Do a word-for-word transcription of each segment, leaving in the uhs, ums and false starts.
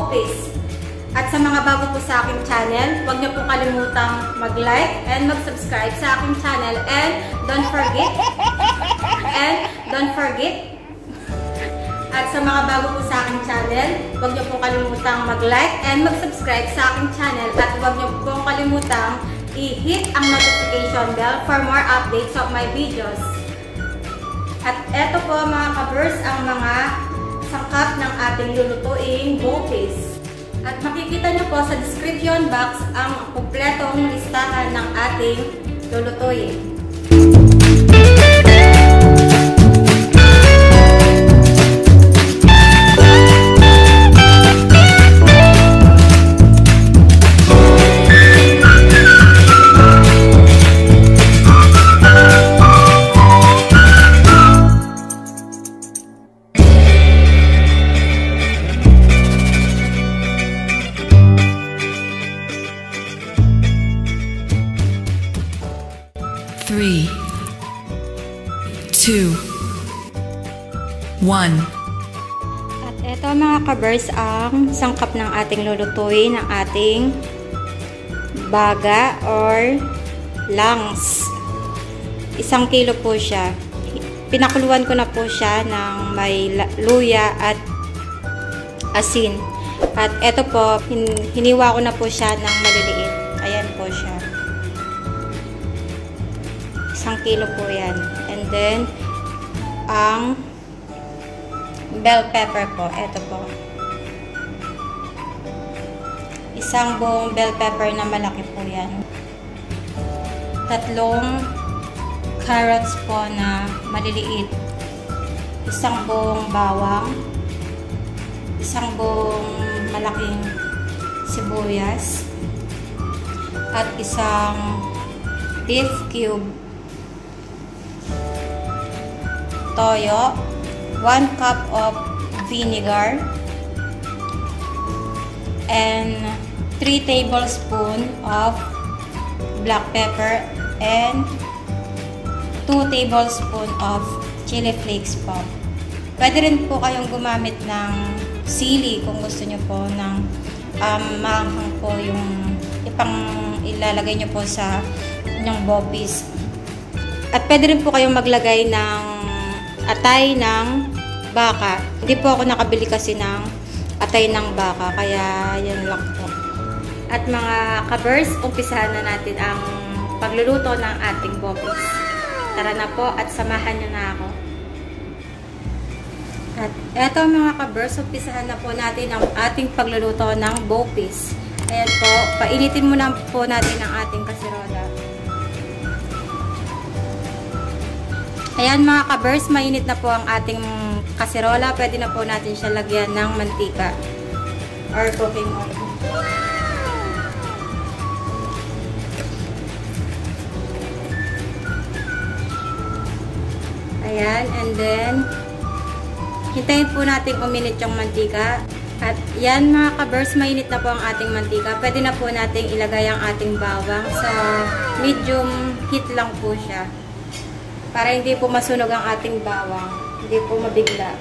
Bopis. At sa mga bago po sa aking channel, huwag niyo po kalimutang mag-like and mag-subscribe sa aking channel. And don't forget, and don't forget, at sa mga bago po sa aking channel, huwag niyo po kalimutang mag-like and mag-subscribe sa aking channel. At huwag niyo po kalimutang i-hit ang notification bell for more updates of my videos. At eto po mga kabers ang mga sangkap ng ating lulutuing Bopis. At makikita nyo po sa description box ang kumpletong listahan ng ating lulutuin. Three, two, one. At eto mga kabers ang sangkap ng ating lulutuin ng ating baga or lungs. Isang kilo po siya. Pinakuluan ko na po siya ng may luya at asin. At eto po, hin hiniwa ko na po siya ng maliliit. Ayan po siya. Isang kilo po yan. And then, ang bell pepper po. Ito po. Isang buong bell pepper na malaki po yan. Tatlong carrots po na maliliit. Isang buong bawang. Isang buong malaking sibuyas. At isang beef cube. Toyo, one cup of vinegar, and three tablespoons of black pepper, and two tablespoons of chili flakes po. Pwede rin po kayong gumamit ng sili kung gusto nyo po ng um, maanghang po yung ipang ilalagay nyo po sa inyong Bopis. At pwede rin po kayong maglagay ng atay ng baka. Hindi po ako nakabili kasi ng atay ng baka, kaya yan lang po. At mga kabers, umpisahan na natin ang pagluluto ng ating Bopis. Tara na po at samahan nyo na ako. At eto mga kabers, umpisahan na po natin ang ating pagluluto ng Bopis. Ayan po, painitin muna po natin ang ating kasirola. Ayan mga kabers, mainit na po ang ating kaserola. Pwede na po natin siya lagyan ng mantika or cooking oil. Ayan, and then hintayin po natin uminit yung mantika. At yan mga kabers, mainit na po ang ating mantika. Pwede na po natin ilagay ang ating bawang sa medium heat lang po siya. Para hindi po masunog ang ating bawang. Hindi po mabigla.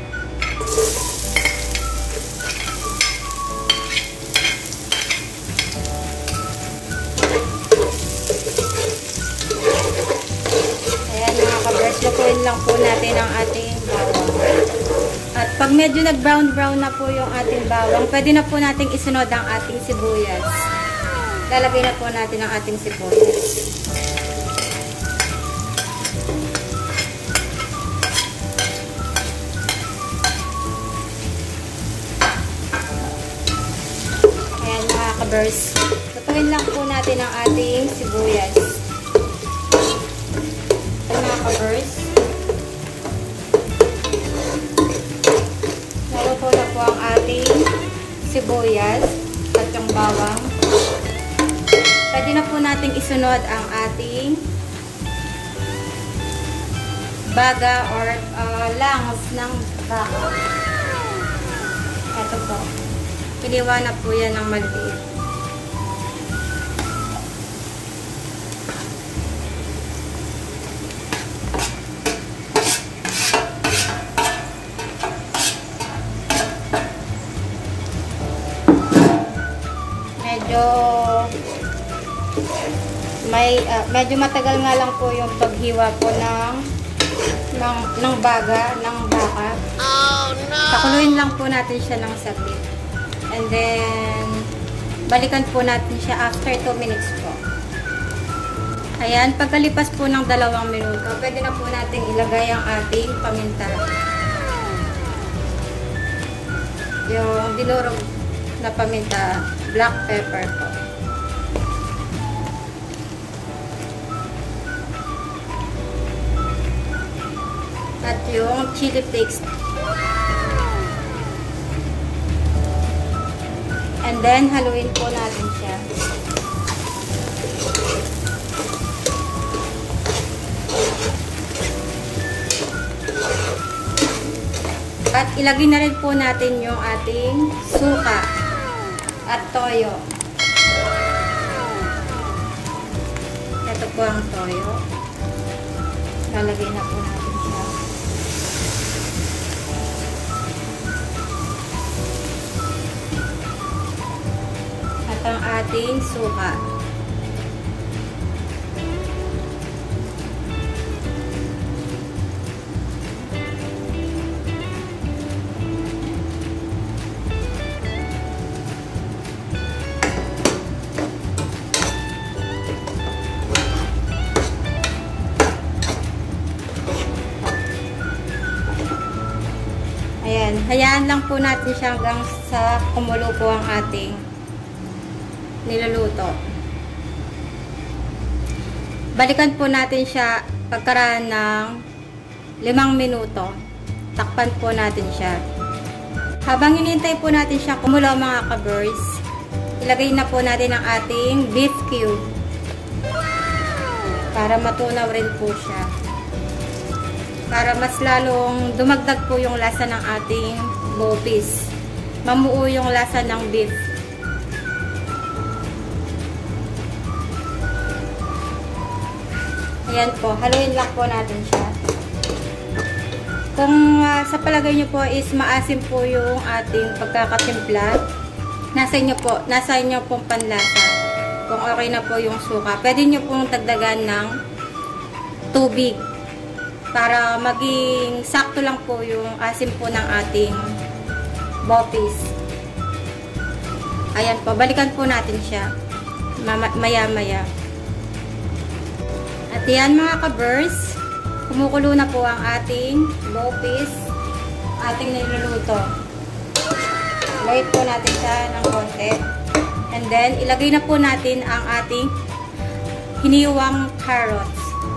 Ayan mga kabers, lutuin lang po natin ang ating bawang. At pag medyo nag-brown-brown na po yung ating bawang, pwede na po natin isunod ang ating sibuyas. Lalagay na po natin ang ating sibuyas. Kabers, lutuin lang po natin ang ating sibuyas. Ayan mga kabers, naluto na po ang ating sibuyas at yung bawang. Pwede na po natin isunod ang ating baga or uh, lungs ng baka. Ito po. Piniwa na po yan ng maliit. medyo may uh, medyo matagal nga lang po yung paghiwa po ng ng, ng baga, ng baka. Oh, no! Pakuluin lang po natin siya ng saglit. And then, balikan po natin siya after two minutes po. Ayan, pagkalipas po ng dalawang minuto, pwede na po natin ilagay ang ating paminta. Yung dinurog na paminta, black pepper po. At yung chili flakes. And then, haluin po natin siya. At ilagay na rin po natin yung ating suka at toyo. Ito po ang toyo. Lalagay na po natin siya. At ang ating suka. Ayan, hayaan lang po natin siya hanggang sa kumulo po ang ating niluluto. Balikan po natin siya pagkaraan ng limang minuto. Takpan po natin siya. Habang hinintay po natin siya kumulo mga ka-birds, ilagay na po natin ang ating beef cube para matunaw rin po siya. Para mas lalong dumagdag po yung lasa ng ating bopis. Mamuo yung lasa ng beef. Ayan po, haluin lang po natin siya. Kung uh, sa palagay nyo po is maasim po yung ating pagkakatimpla, nasa inyo po, nasa inyo pong panlasa. Kung okay na po yung suka, pwede nyo pong dagdagan ng tubig. Para maging sakto lang po yung asim po ng ating bopis. Ayan po, balikan po natin siya maya-maya. At yan mga ka-birds, kumukulo na po ang ating bopis, ating niluluto. Ilagay po natin siya ng konti. And then, ilagay na po natin ang ating hiniwang carrots.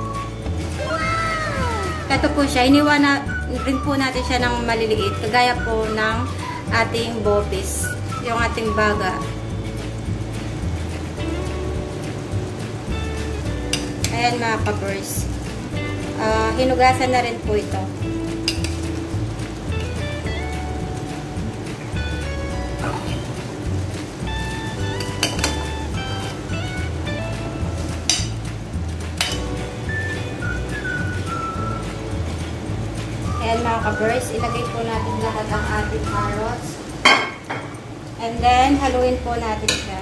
Ito po siya, iniwan na rin po natin siya ng maliliit, kagaya po ng ating bopis, yung ating baga. Ayan mga ka-birds, uh, hinugasan na rin po ito. Ayan mga ka-birds, ilagay po natin lahat ang ating carrots. And then, haluin po natin siya.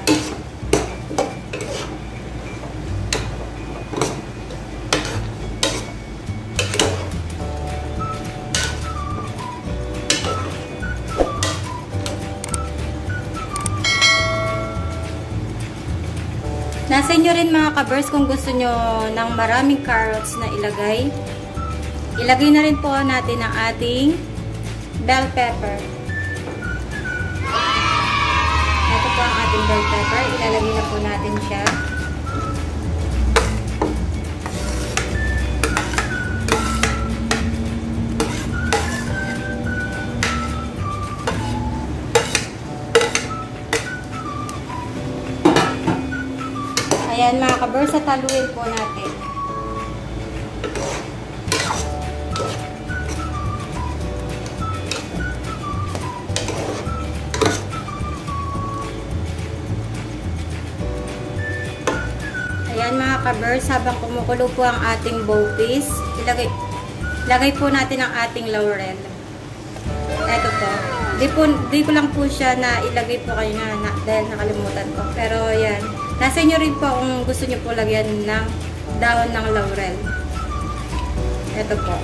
Nasa inyo rin mga ka-birds kung gusto nyo ng maraming carrots na ilagay. Ilagay na rin po natin ang ating bell pepper. Ito po ang ating bell pepper. Ilalagay na po natin siya. Ayan mga ka-birds, at haluin po natin. Ayan mga ka-birds, habang kumukulo po ang ating bopis, ilagay, ilagay po natin ang ating laurel. Ito po. Di, po, di ko lang po siya na ilagay po kayo na, na dahil nakalimutan ko. Pero yan. Nasa inyo rin po kung gusto nyo po lagyan ng dahon ng laurel. Ito po.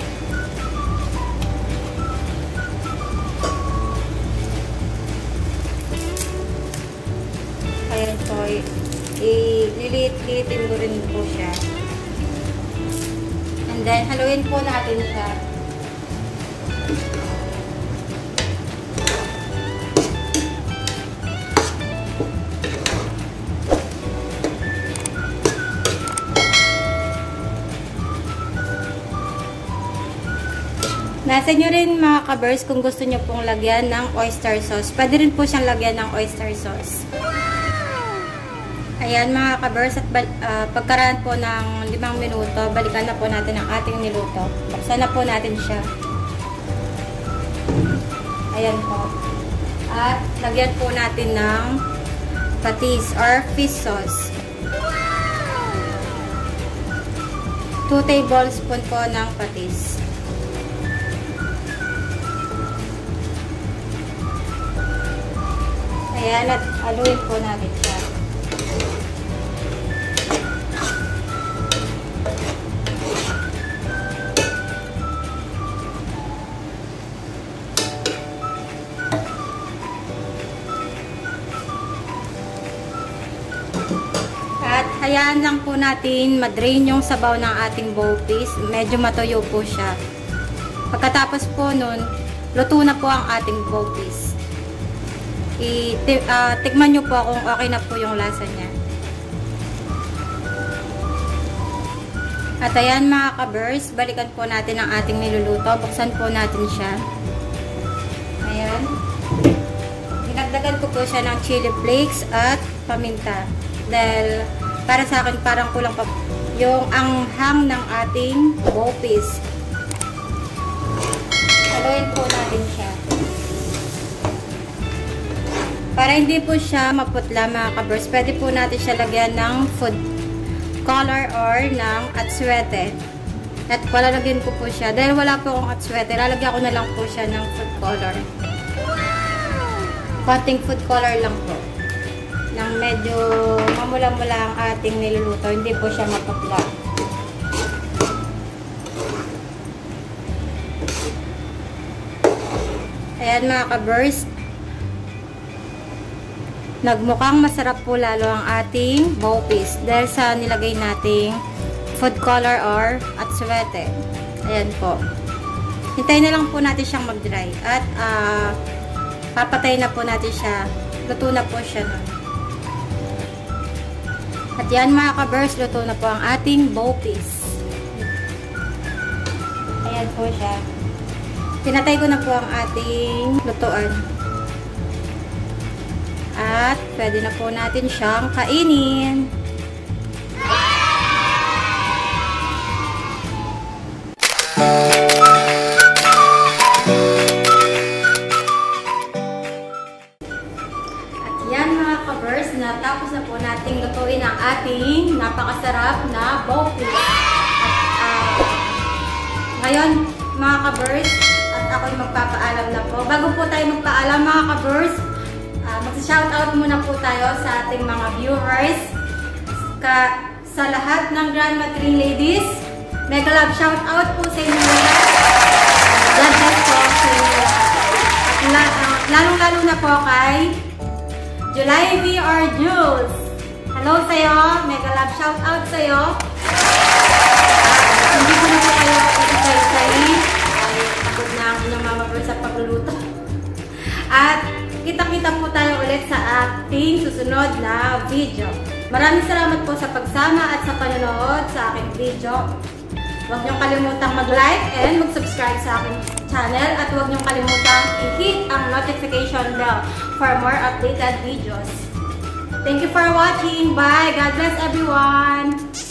Ayan po. I-lilit-litin mo rin po siya. And then, haluin po natin siya. Nasa nyo rin mga kabers kung gusto nyo pong lagyan ng oyster sauce. Pwede rin po siyang lagyan ng oyster sauce. Ayan mga kabers, at uh, pagkaraan po ng limang minuto, balikan na po natin ang ating niluto. Buksan na po natin siya. Ayan po. At lagyan po natin ng patis or fish sauce. two tablespoons po ng patis. Ayan, at haluin po natin siya. At hayaan lang po natin madrain yung sabaw ng ating bowl piece. Medyo matuyo po siya. Pagkatapos po nun, luto na po ang ating bowl piece. I-tikman uh, nyo po kung okay na po yung lasa niya. At ayan mga kabers, balikan po natin ang ating niluluto. Buksan po natin siya. Ayan. Dinagdagan ko po siya ng chili flakes at paminta. Dahil para sa akin parang kulang pa yung anghang ng ating bowl piece. Haluin po natin siya. Para hindi po siya maputla mga kabers, pwede po natin siya lagyan ng food color or ng atswete. At palalagyan ko po siya. Dahil wala po akong atswete, lalagyan ko na lang po siya ng food color. Konting food color lang po. Nang medyo mamula-mula ang ating niluluto, hindi po siya maputla. Ayan mga kabers. Nagmukhang masarap po lalo ang ating bowl piece dahil sa nilagay nating food color or atswete. Ayan po. Hintayin na lang po natin siyang mag-dry at uh, papatay na po natin siya. Luto na po siya nun. At yan mga kabers, luto na po ang ating bowl piece. Ayan po siya. Pinatay ko na po ang ating lutuan. At pwede na po natin siyang kainin. At yan mga kabers, natapos na po nating lutuin ang ating napakasarap na bowl piece. At uh, ngayon mga kabers, at ako'y magpapaalam na po. Bago po tayo magpaalam mga kabers, Uh, Magsa-shoutout muna po tayo sa ating mga viewers. Ka sa lahat ng Grandma Three Ladies, mega love shoutout po sa inyo. God bless po sa inyo. At uh, lalong-lalo na po kay July V or Jules. Hello sa'yo. Mega love shoutout sa'yo. Uh, hindi ko na po kayo kapag-isay-isay. Ay, pagod na ang inyong mama girl sa pagluluto. At kita-kita po tayo ulit sa ating susunod na video. Maraming salamat po sa pagsama at sa panonood sa aking video. Huwag niyong kalimutang mag-like and mag-subscribe sa aking channel at huwag niyong kalimutang i-hit ang notification bell for more updated videos. Thank you for watching. Bye! God bless everyone!